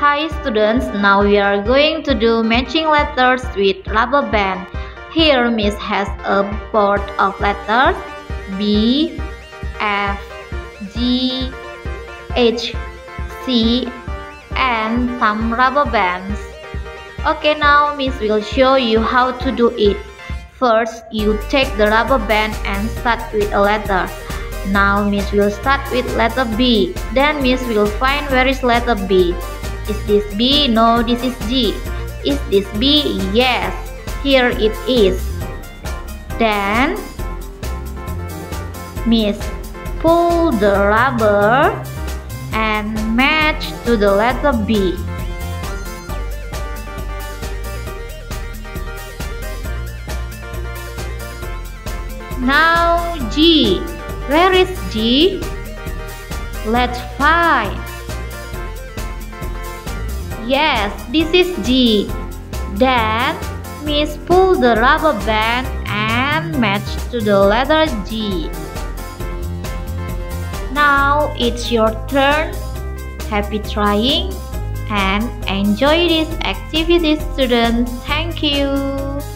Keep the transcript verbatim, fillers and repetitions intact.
Hi students, now we are going to do matching letters with rubber band. Here Miss has a board of letters B, F, G, H, C, and some rubber bands. Okay, now Miss will show you how to do it. First, you take the rubber band and start with a letter. Now Miss will start with letter B. Then Miss will find where is letter B. Is this B? No, this is G. Is this B? Yes, here it is. Then Miss pull the rubber and match to the letter B. Now G. Where is G? Let's find. Yes, this is G. Then Miss pull the rubber band and match to the letter G. Now it's your turn. Happy trying and enjoy this activity, students. Thank you.